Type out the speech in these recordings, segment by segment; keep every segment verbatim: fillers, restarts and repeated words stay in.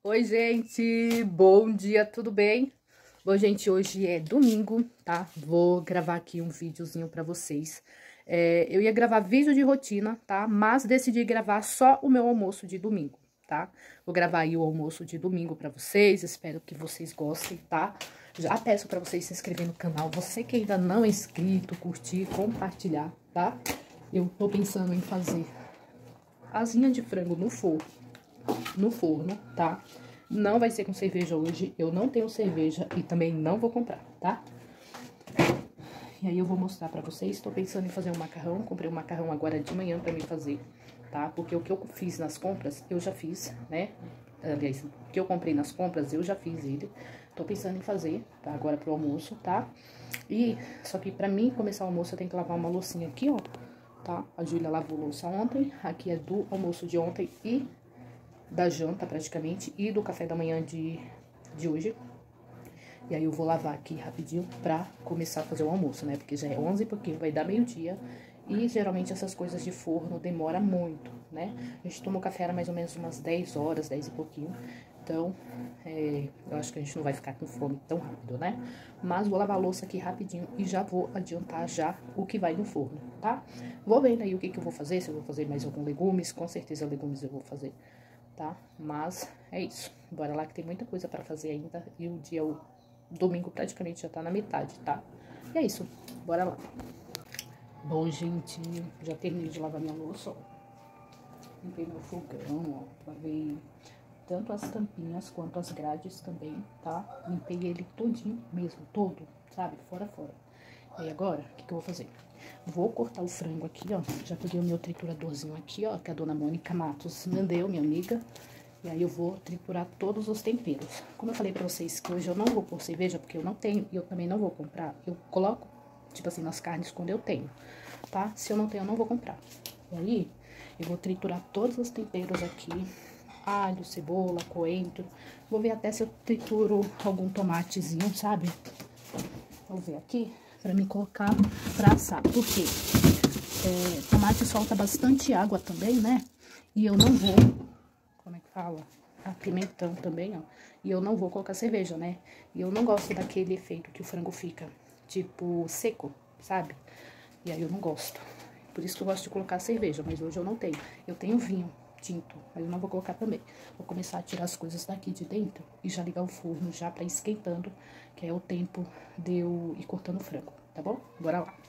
Oi, gente, bom dia, tudo bem? Bom, gente, hoje é domingo, tá? Vou gravar aqui um videozinho pra vocês. É, eu ia gravar vídeo de rotina, tá? Mas decidi gravar só o meu almoço de domingo, tá? Vou gravar aí o almoço de domingo pra vocês, espero que vocês gostem, tá? Já peço pra vocês se inscreverem no canal, você que ainda não é inscrito, curtir, compartilhar, tá? Eu tô pensando em fazer asinha de frango no forno. No forno, tá? Não vai ser com cerveja hoje, eu não tenho cerveja e também não vou comprar, tá? E aí eu vou mostrar pra vocês, tô pensando em fazer um macarrão, comprei um macarrão agora de manhã pra mim fazer, tá? Porque o que eu fiz nas compras, eu já fiz, né? Aliás, o que eu comprei nas compras, eu já fiz ele. Tô pensando em fazer, tá? Agora pro almoço, tá? E, só que pra mim começar o almoço eu tenho que lavar uma loucinha aqui, ó, tá? A Júlia lavou louça ontem, aqui é do almoço de ontem e da janta praticamente e do café da manhã de, de hoje. E aí eu vou lavar aqui rapidinho pra começar a fazer o almoço, né? Porque já é onze e pouquinho, vai dar meio-dia. E geralmente essas coisas de forno demora muito, né? A gente toma o café era mais ou menos umas dez horas, dez e pouquinho. Então, é, eu acho que a gente não vai ficar com fome tão rápido, né? Mas vou lavar a louça aqui rapidinho e já vou adiantar já o que vai no forno, tá? Vou vendo aí o que que eu vou fazer, se eu vou fazer mais algum legumes. Com certeza legumes eu vou fazer, tá? Mas é isso. Bora lá que tem muita coisa pra fazer ainda. E o dia, o domingo praticamente já tá na metade, tá? E é isso. Bora lá. Bom, gente, já terminei de lavar minha louça, ó. Limpei meu fogão, ó. Lavei tanto as tampinhas quanto as grades também, tá? Limpei ele todinho mesmo, todo, sabe? Fora, fora. E agora, o que que eu vou fazer? Vou cortar o frango aqui, ó. Já peguei o meu trituradorzinho aqui, ó, que a dona Mônica Matos me deu, minha amiga. E aí eu vou triturar todos os temperos. Como eu falei pra vocês que hoje eu não vou pôr cerveja, porque eu não tenho e eu também não vou comprar. Eu coloco, tipo assim, nas carnes quando eu tenho, tá? Se eu não tenho, eu não vou comprar. E aí, eu vou triturar todos os temperos aqui. Alho, cebola, coentro. Vou ver até se eu trituro algum tomatezinho, sabe? Vou ver aqui pra me colocar pra assar. Por quê? É, tomate solta bastante água também, né? E eu não vou... Como é que fala? Ah, pimentão também, ó. E eu não vou colocar cerveja, né? E eu não gosto daquele efeito que o frango fica, tipo, seco, sabe? E aí eu não gosto. Por isso que eu gosto de colocar cerveja, mas hoje eu não tenho. Eu tenho vinho tinto, mas eu não vou colocar também. Vou começar a tirar as coisas daqui de dentro e já ligar o forno já pra ir esquentando, que é o tempo de eu ir cortando o frango, tá bom? Bora lá.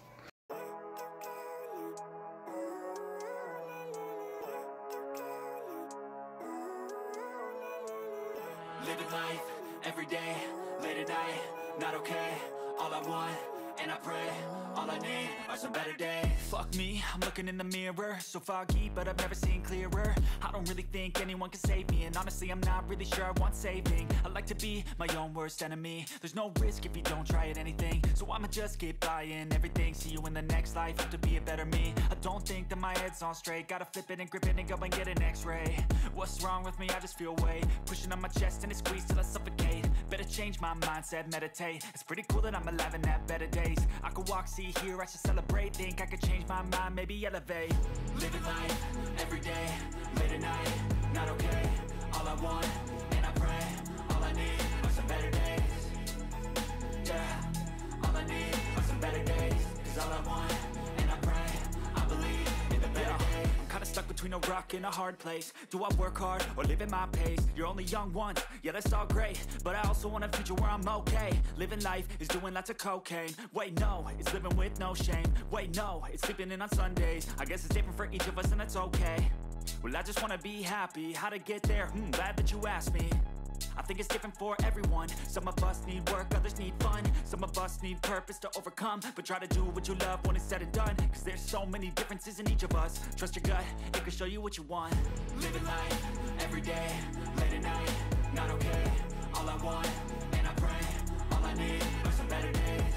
Living life, every day, late at night, not okay. All I want, and I pray, all I need are some better days. Fuck me, I'm looking in the mirror, so foggy, but I've never seen clearer. I don't really think anyone can save me, and honestly I'm not really sure I want saving. I like to be my own worst enemy. There's no risk if you don't try at anything, so I'ma just keep buying everything. See you in the next life, hope to be a better me. I don't think that my head's on straight, gotta flip it and grip it and go and get an x-ray. What's wrong with me? I just feel weight pushing on my chest and it squeezes till I suffocate. Better change my mindset, meditate. It's pretty cool that I'm alive and have better days. I could walk, see, hear, I should celebrate. Think I could change my mind, maybe elevate. Living life, every day, late at night, not okay. All I want, and I pray, all I need are some better days. Yeah, all I need are some better days. Cause all I want, and I pray, I believe in the better days. Kinda stuck between a rock and a hard place. Do I work hard or live at my pace? You're only young once, yeah that's all great, but I also want a future where I'm okay. Living life is doing lots of cocaine. Wait no, it's living with no shame. Wait no, it's sleeping in on Sundays. I guess it's different for each of us and that's okay. Well I just wanna be happy, how to get there? Hmm, glad that you asked me. I think it's different for everyone. Some of us need work, others need fun. Some of us need purpose to overcome. But try to do what you love when it's said and done. Cause there's so many differences in each of us. Trust your gut, it can show you what you want. Living life, every day, late at night, not okay. All I want, and I pray, all I need are some better days.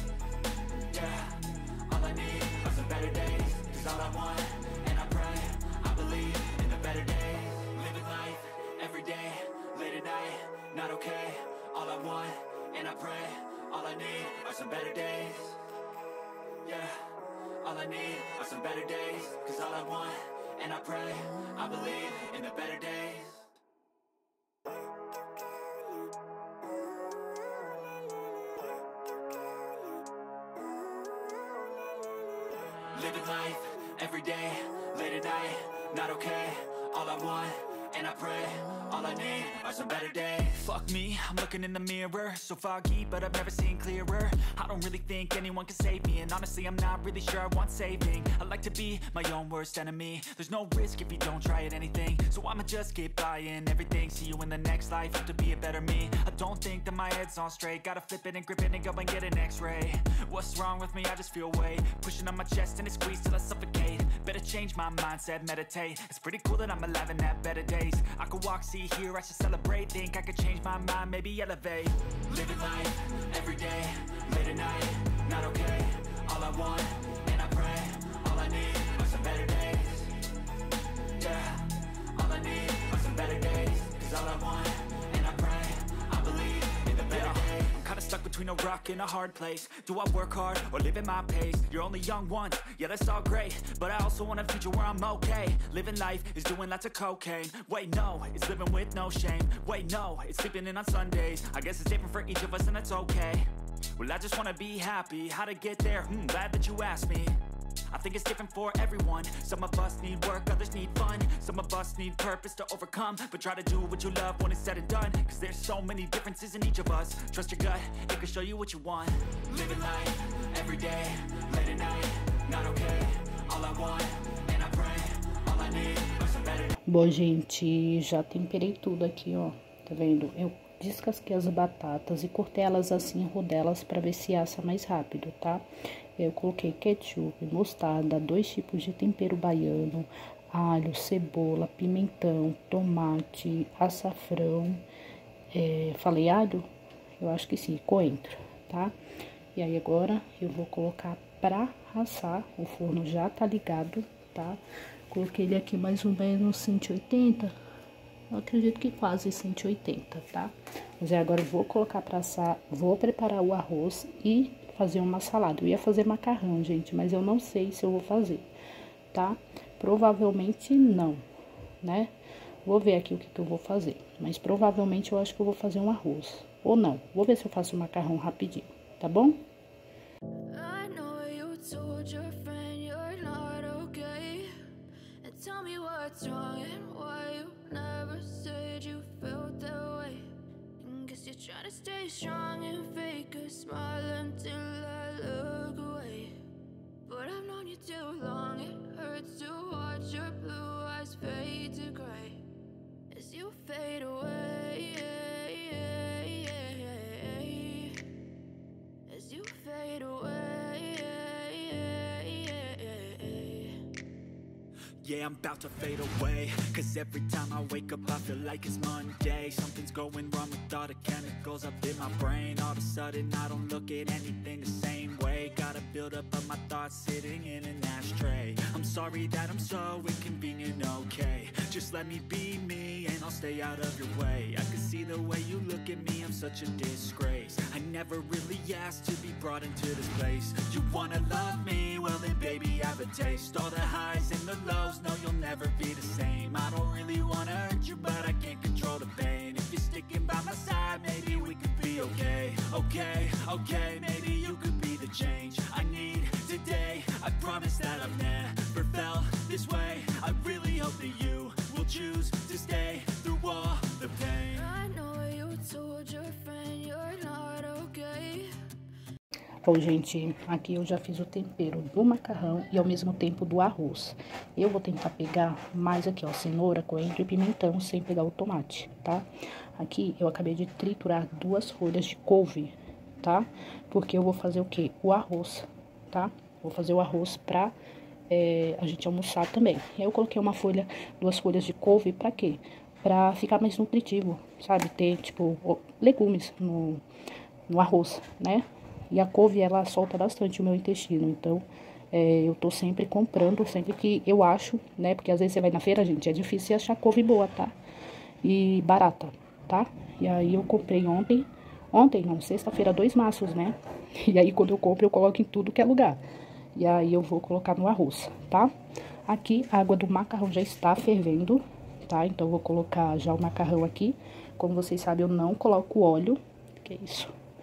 Yeah, all I need are some better days. Cause all I want, and I pray, I believe in the better days. Living life, every day, late at night, not okay. All I want, and I pray, all I need are some better days. Yeah, all I need are some better days. Cause all I want, and I pray, I believe in the better days. living life, every day, late at night, not okay, all I want, and I pray, all I need are some better days. Fuck me, I'm looking in the mirror, so foggy, but I've never seen clearer. I don't really think anyone can save me, and honestly I'm not really sure I want saving. I like to be my own worst enemy. There's no risk if you don't try at anything, so I'ma just keep buying everything. See you in the next life, have to be a better me. I don't think that my head's on straight, gotta flip it and grip it and go and get an x-ray. What's wrong with me? I just feel weight pushing on my chest and it squeezes till I suffocate. Better change my mindset, meditate. It's pretty cool that I'm alive and have better days. I could walk, see, hear, I should celebrate. Think I could change my mind, maybe elevate. Living life, every day, late at night, not okay. All I want, and I pray, all I need are some better days. Yeah, all I need are some better days. Cause all I want, and I pray, I believe in the better days. I'm kinda stuck between a rock and a hard place. Do I work hard or live at my pace? You're only young once, yeah that's all great, but I also want a future where I'm okay. Living life is doing lots of cocaine. Wait no, it's living with no shame. Wait no, it's sleeping in on Sundays. I guess it's different for each of us and that's okay. Well I just wanna be happy, how to get there? Hmm, glad that you asked me. I think it's different for everyone. Some of us need work, others need fun. Some of us need purpose to overcome. But try to do what you love when it's said and done. Cause there's so many differences in each of us. Trust your gut, it can show you what you want. Living life, every day, late at night, not okay. All I want, and I pray, all I need are some better. Bom, gente, já temperei tudo aqui, ó. Tá vendo? Eu descasquei as batatas e cortei elas assim em rodelas para ver se assa mais rápido, tá? Eu coloquei ketchup, mostarda, dois tipos de tempero baiano, alho, cebola, pimentão, tomate, açafrão. É, falei alho? Eu acho que sim, coentro, tá? E aí agora eu vou colocar pra assar. O forno já tá ligado, tá? Coloquei ele aqui mais ou menos cento e oitenta. Eu acredito que quase cento e oitenta, tá? Mas aí agora eu vou colocar pra assar, vou preparar o arroz e fazer uma salada. Eu ia fazer macarrão, gente, mas eu não sei se eu vou fazer, tá? Provavelmente não, né? Vou ver aqui o que, que eu vou fazer, mas provavelmente eu acho que eu vou fazer um arroz. Ou não, vou ver se eu faço um macarrão rapidinho, tá bom? I know you told your friend you're not okay, and tell me what's wrong and why you never said you felt that way. And guess you're trying to stay strong and fake a smile until I look away. But I've known you too long, it hurts to watch your blue eyes fade to gray as you fade away, as you fade away. Yeah, I'm about to fade away. Cause every time I wake up I feel like it's Monday. Something's going wrong with all the chemicals up in my brain. All of a sudden I don't look at anything the same way. Got a build up of my thoughts sitting in an ashtray. I'm sorry that I'm so inconvenient, okay. Just let me be me and I'll stay out of your way. I can see the way you look at me, I'm such a disgrace. I never really asked to be brought into this place. You wanna love me? Well then baby I have a taste. All the highs and the lows, no you'll never be the same. I don't really wanna hurt you but I can't control the pain. If you're sticking by my side maybe we could be okay. Okay, okay, maybe you could be the change I need today. I promise that I've never felt this way. I really hope that you will choose to stay through all the pain. I know you told your friend you're not okay. Bom, gente, aqui eu já fiz o tempero do macarrão e ao mesmo tempo do arroz. Eu vou tentar pegar mais aqui, ó, cenoura, coentro e pimentão, sem pegar o tomate, tá? Aqui eu acabei de triturar duas folhas de couve, tá? Porque eu vou fazer o quê? O arroz, tá? Vou fazer o arroz pra é, a gente almoçar também. E aí eu coloquei uma folha, duas folhas de couve, pra quê? Pra ficar mais nutritivo, sabe? Ter, tipo, legumes no, no arroz, né? E a couve, ela solta bastante o meu intestino, então é, eu tô sempre comprando, sempre que eu acho, né? Porque às vezes você vai na feira, gente, é difícil achar couve boa, tá? E barata, tá? E aí eu comprei ontem, ontem não, sexta-feira, dois maços, né? E aí quando eu compro, eu coloco em tudo que é lugar. E aí eu vou colocar no arroz, tá? Aqui a água do macarrão já está fervendo, tá? Então eu vou colocar já o macarrão aqui. Como vocês sabem, eu não coloco óleo, que é isso?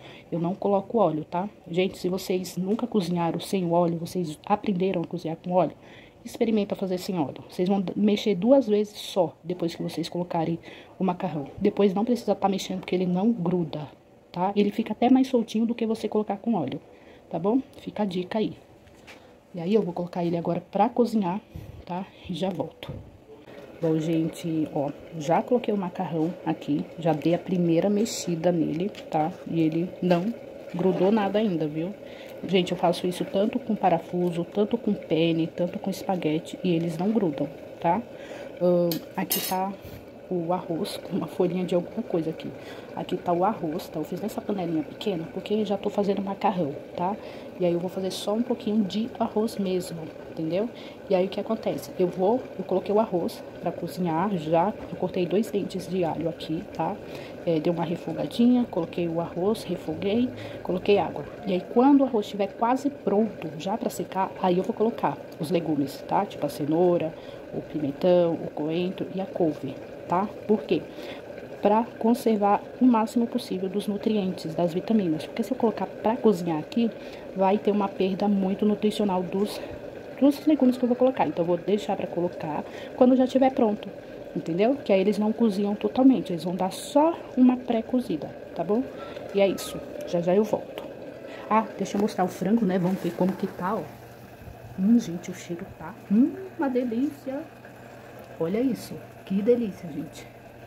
Eu não coloco óleo, tá? Gente, se vocês nunca cozinharam sem óleo, vocês aprenderam a cozinhar com óleo, experimenta fazer sem óleo. Vocês vão mexer duas vezes só, depois que vocês colocarem o macarrão. Depois não precisa estar mexendo, porque ele não gruda, tá? Ele fica até mais soltinho do que você colocar com óleo, tá bom? Fica a dica aí. E aí, eu vou colocar ele agora pra cozinhar, tá? E já volto. Bom, gente, ó, já coloquei o macarrão aqui, já dei a primeira mexida nele, tá? E ele não grudou nada ainda, viu? Gente, eu faço isso tanto com parafuso, tanto com penne, tanto com espaguete, e eles não grudam, tá? Uh, aqui tá o arroz, com uma folhinha de alguma coisa aqui. Aqui tá o arroz, tá? Eu fiz nessa panelinha pequena, porque já tô fazendo macarrão, tá? E aí eu vou fazer só um pouquinho de arroz mesmo, entendeu? E aí o que acontece? Eu vou, eu coloquei o arroz pra cozinhar já, eu cortei dois dentes de alho aqui, tá? É, dei uma refogadinha, coloquei o arroz, refoguei, coloquei água. E aí quando o arroz estiver quase pronto, já pra secar, aí eu vou colocar os legumes, tá? Tipo a cenoura, o pimentão, o coentro e a couve, tá? Por quê? Para conservar o máximo possível dos nutrientes, das vitaminas. Porque se eu colocar para cozinhar aqui, vai ter uma perda muito nutricional dos, dos legumes que eu vou colocar. Então, eu vou deixar para colocar quando já estiver pronto, entendeu? Que aí eles não cozinham totalmente, eles vão dar só uma pré-cozida, tá bom? E é isso, já já eu volto. Ah, deixa eu mostrar o frango, né? Vamos ver como que tá, ó. Hum, gente, o cheiro tá... Hum, uma delícia. Olha isso, que delícia, gente.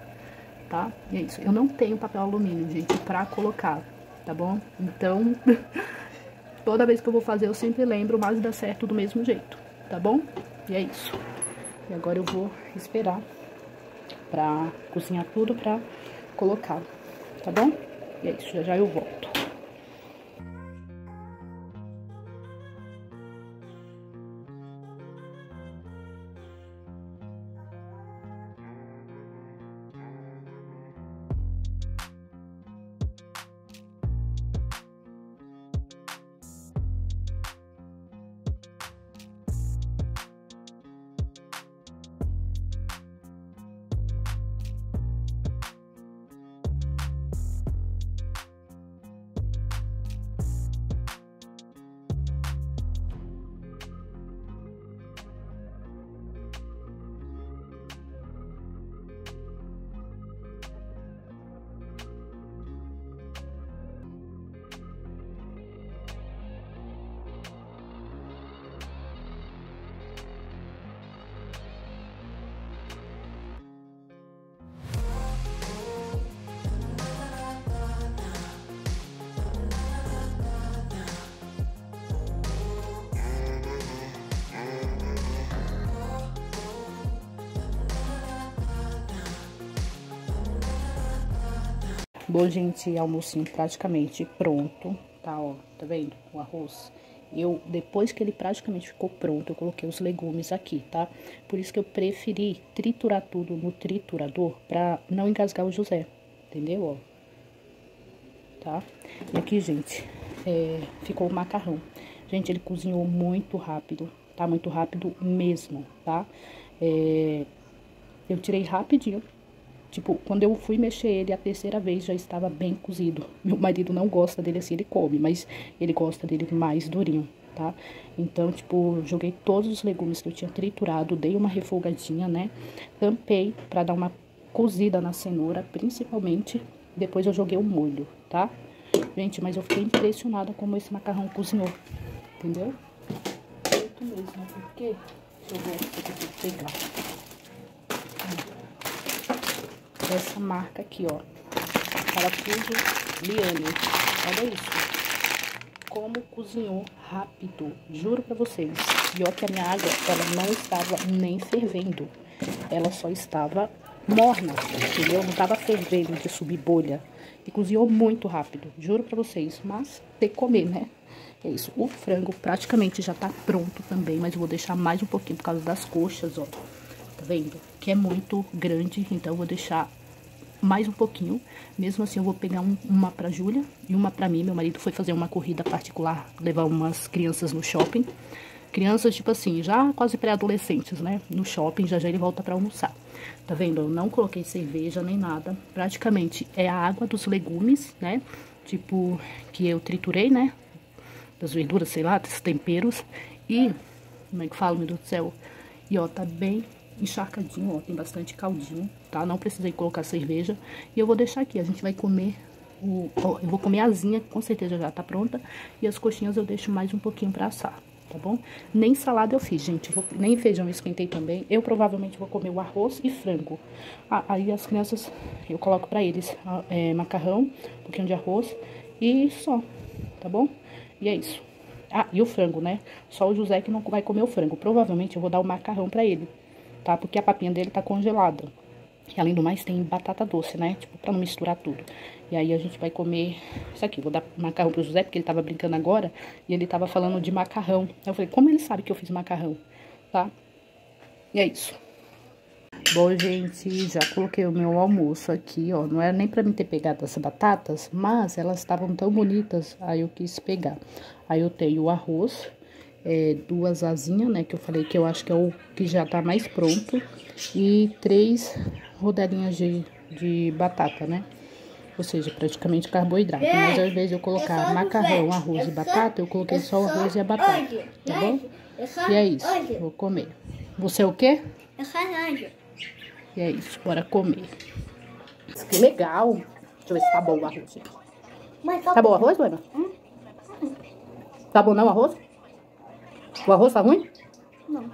Tá? E é isso. Eu não tenho papel alumínio, gente, pra colocar, tá bom? Então, toda vez que eu vou fazer, eu sempre lembro, mas dá certo do mesmo jeito, tá bom? E é isso. E agora eu vou esperar pra cozinhar tudo pra colocar, tá bom? E é isso, já já eu volto. Bom, gente, almocinho praticamente pronto, tá, ó, tá vendo? O arroz. Eu, depois que ele praticamente ficou pronto, eu coloquei os legumes aqui, tá? Por isso que eu preferi triturar tudo no triturador pra não engasgar o José, entendeu, ó? Tá? E aqui, gente, é, ficou o macarrão. Gente, ele cozinhou muito rápido, tá? Muito rápido mesmo, tá? É, eu tirei rapidinho. Tipo, quando eu fui mexer ele a terceira vez, já estava bem cozido. Meu marido não gosta dele assim, ele come, mas ele gosta dele mais durinho, tá? Então, tipo, joguei todos os legumes que eu tinha triturado, dei uma refogadinha, né? Tampei pra dar uma cozida na cenoura, principalmente. Depois eu joguei o molho, tá? Gente, mas eu fiquei impressionada como esse macarrão cozinhou, entendeu? Muito mesmo, porque eu vou pegar essa marca aqui, ó, parafuso Liane, olha isso, como cozinhou rápido, juro pra vocês. E ó que a minha água, ela não estava nem fervendo, ela só estava morna, entendeu? Não estava fervendo de subir bolha, e cozinhou muito rápido, juro pra vocês, mas tem que comer, né? É isso, o frango praticamente já tá pronto também, mas eu vou deixar mais um pouquinho por causa das coxas, ó. Tá vendo? Que é muito grande, então eu vou deixar mais um pouquinho. Mesmo assim, eu vou pegar um, uma pra Júlia e uma pra mim. Meu marido foi fazer uma corrida particular, levar umas crianças no shopping. Crianças, tipo assim, já quase pré-adolescentes, né? No shopping, já já ele volta pra almoçar. Tá vendo? Eu não coloquei cerveja nem nada. Praticamente é a água dos legumes, né? tipo, que eu triturei, né? Das verduras, sei lá, desses temperos. E, como é que fala, meu Deus do céu? E, ó, tá bem encharcadinho, ó, tem bastante caldinho, tá? Não precisei colocar cerveja. E eu vou deixar aqui, a gente vai comer, o, ó, eu vou comer a asinha, que com certeza já tá pronta. E as coxinhas eu deixo mais um pouquinho pra assar, tá bom? Nem salada eu fiz, gente, vou, nem feijão eu esquentei também. Eu provavelmente vou comer o arroz e frango. Ah, aí as crianças, eu coloco pra eles é, macarrão, um pouquinho de arroz e só, tá bom? E é isso. Ah, e o frango, né? Só o José que não vai comer o frango. Provavelmente eu vou dar o macarrão pra ele, tá? Porque a papinha dele tá congelada. E além do mais tem batata doce, né? Tipo, pra não misturar tudo. E aí a gente vai comer isso aqui. Vou dar macarrão pro José, porque ele tava brincando agora. E ele tava falando de macarrão. Aí eu falei, como ele sabe que eu fiz macarrão? Tá? E é isso. Bom, gente, já coloquei o meu almoço aqui, ó. Não era nem pra mim ter pegado essas batatas, mas elas estavam tão bonitas, aí eu quis pegar. Aí eu tenho o arroz, é, duas asinhas, né, que eu falei que eu acho que é o que já tá mais pronto. E três rodelinhas de, de batata, né? Ou seja, praticamente carboidrato. Mas ao invés de eu colocar macarrão, arroz e batata, eu coloquei só o arroz e a batata, tá bom? E é isso, vou comer. Você é o quê? Eu sou anjo. E é isso, bora comer. Que legal. Deixa eu ver se tá bom o arroz, gente. Tá bom o arroz, Luana? Hum? Tá bom não o arroz? O arroz tá ruim? Não.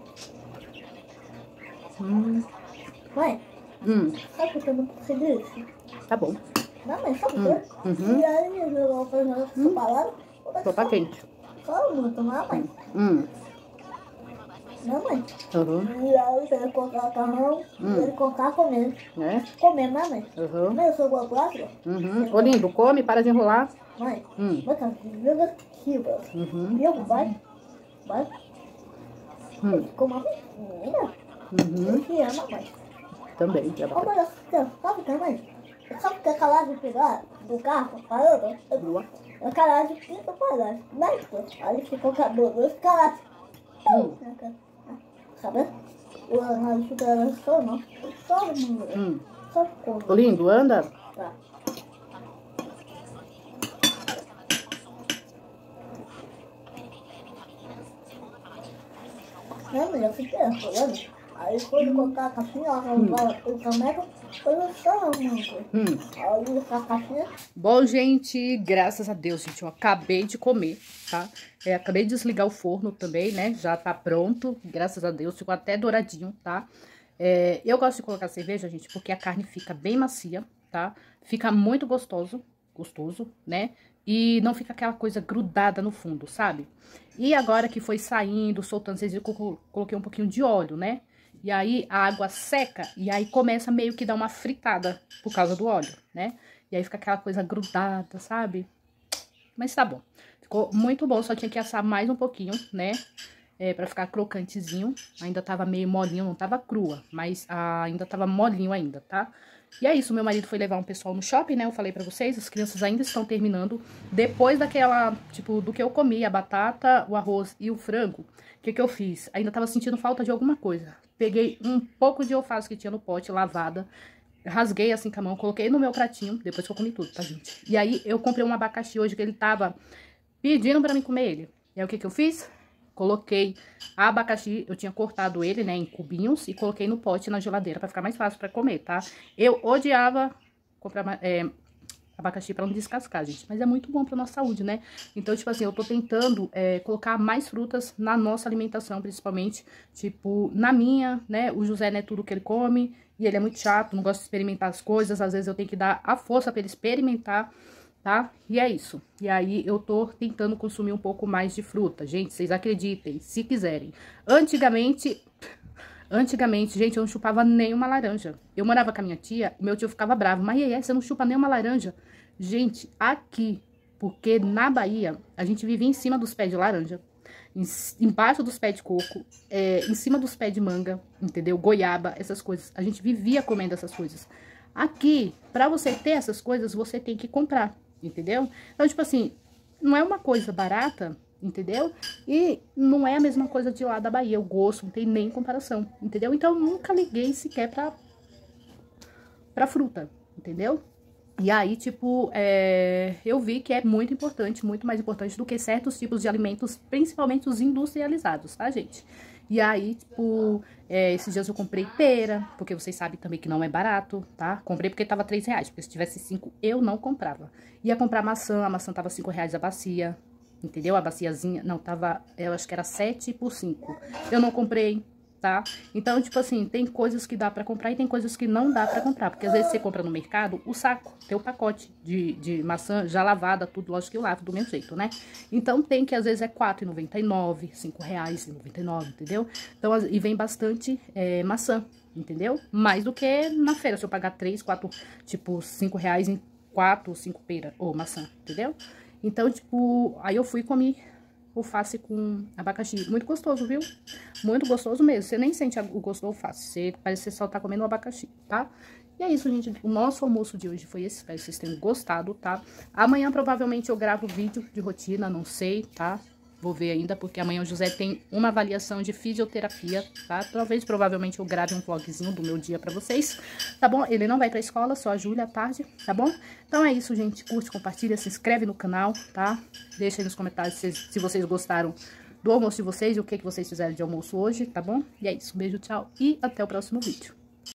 Hum. Mãe, Hum. sabe por que eu não consegui isso? Tá bom. Não, mãe, sabe por Hum. quê? Uhum. E aí, eu vou fazer essa palavra. Só tá quente. Só muito, não, mãe? Hum. Não, mãe. Uhum. E aí, eu vou colocar macarrão, Hum. e ele colocar comer. É? Comer, né, mãe? Uhum. Mãe, eu sou boa plástica. Uhum. Ô, lindo, come, para de enrolar. Mãe, Hum. mãe, tá vendo aqui, velho. Uhum. E eu, vai, vai. Hum. Como a menina. Uhum. Eu te amo, mãe. Também, já Ô, vai. mãe, sabe o que, mãe? Sabe o que é calado de pegar do carro? Parou? Boa. É calado de pinto para mas aí ficou o cabelo dos calado. Hum. Sabe? O análise da só não. Só o número. Hum. Só o Ô, cor. lindo, anda. Tá. Não, mas eu fiquei falando. Aí quando colocar a caixinha, o caneco, foi só um muito. Hum. Aí a caixinha. Bom, gente, graças a Deus, gente, eu acabei de comer, tá? É, acabei de desligar o forno também, né? Já tá pronto, graças a Deus, ficou até douradinho, tá? É, eu gosto de colocar cerveja, gente, porque a carne fica bem macia, tá? Fica muito gostoso, gostoso, né? E não fica aquela coisa grudada no fundo, sabe? E agora que foi saindo, soltando, vocês viram que eu coloquei um pouquinho de óleo, né? E aí a água seca e aí começa meio que dar uma fritada por causa do óleo, né? E aí fica aquela coisa grudada, sabe? Mas tá bom. Ficou muito bom, só tinha que assar mais um pouquinho, né? É, pra ficar crocantezinho. Ainda tava meio molinho, não tava crua, mas ah, ainda tava molinho ainda, tá? E é isso, meu marido foi levar um pessoal no shopping, né? Eu falei pra vocês, as crianças ainda estão terminando. Depois daquela, tipo, do que eu comi, a batata, o arroz e o frango, o que que eu fiz? Ainda tava sentindo falta de alguma coisa. Peguei um pouco de alface que tinha no pote, lavada, rasguei assim com a mão, coloquei no meu pratinho, depois que eu comi tudo, tá, gente? E aí eu comprei um abacaxi hoje que ele tava pedindo pra mim comer ele. E aí o que que eu fiz? Coloquei abacaxi, eu tinha cortado ele, né, em cubinhos e coloquei no pote na geladeira pra ficar mais fácil pra comer, tá? Eu odiava comprar é, abacaxi pra não descascar, gente, mas é muito bom pra nossa saúde, né? Então, tipo assim, eu tô tentando é, colocar mais frutas na nossa alimentação, principalmente, tipo, na minha, né? O José não é tudo que ele come e ele é muito chato, não gosta de experimentar as coisas, às vezes eu tenho que dar a força pra ele experimentar, tá? E é isso. E aí, eu tô tentando consumir um pouco mais de fruta. Gente, vocês acreditem, se quiserem. Antigamente, antigamente, gente, eu não chupava nem uma laranja. Eu morava com a minha tia, meu tio ficava bravo. Mas, e aí, você não chupa nem uma laranja? Gente, aqui, porque na Bahia, a gente vivia em cima dos pés de laranja, em, embaixo dos pés de coco, é, em cima dos pés de manga, entendeu? Goiaba, essas coisas. A gente vivia comendo essas coisas. Aqui, pra você ter essas coisas, você tem que comprar. Entendeu? Então, tipo assim, não é uma coisa barata, entendeu? E não é a mesma coisa de lá da Bahia. O gosto não tem nem comparação, entendeu? Então, eu nunca liguei sequer pra, pra fruta, entendeu? E aí, tipo, é, eu vi que é muito importante, muito mais importante do que certos tipos de alimentos, principalmente os industrializados, tá, gente? E aí, tipo, é, esses dias eu comprei pera, porque vocês sabem também que não é barato, tá? Comprei porque tava três reais, porque se tivesse cinco, eu não comprava. Ia comprar maçã, a maçã tava cinco reais a bacia, entendeu? A baciazinha, não, tava, eu acho que era sete por cinco. Eu não comprei, tá? Então, tipo assim, tem coisas que dá pra comprar e tem coisas que não dá pra comprar. Porque às vezes você compra no mercado o saco, tem o pacote de, de maçã já lavada, tudo, lógico que eu lavo do mesmo jeito, né? Então, tem que às vezes é quatro reais e noventa e nove centavos, cinco reais e noventa e nove centavos, entendeu? Então, e vem bastante é, maçã, entendeu? Mais do que na feira, se eu pagar três, quatro, tipo, cinco reais em quatro, cinco pera, ou maçã, entendeu? Então, tipo, aí eu fui e comi alface com abacaxi. Muito gostoso, viu? Muito gostoso mesmo. Você nem sente o gosto do alface. Você parece que você só tá comendo um abacaxi, tá? E é isso, gente. O nosso almoço de hoje foi esse. Espero que vocês tenham gostado, tá? Amanhã, provavelmente, eu gravo vídeo de rotina. Não sei, tá? Vou ver ainda, porque amanhã o José tem uma avaliação de fisioterapia, tá? Talvez, provavelmente, eu grave um vlogzinho do meu dia pra vocês, tá bom? Ele não vai pra escola, só a Júlia à tarde, tá bom? Então é isso, gente. Curte, compartilha, se inscreve no canal, tá? Deixa aí nos comentários se, se vocês gostaram do almoço de vocês e o que, que vocês fizeram de almoço hoje, tá bom? E é isso. Beijo, tchau e até o próximo vídeo.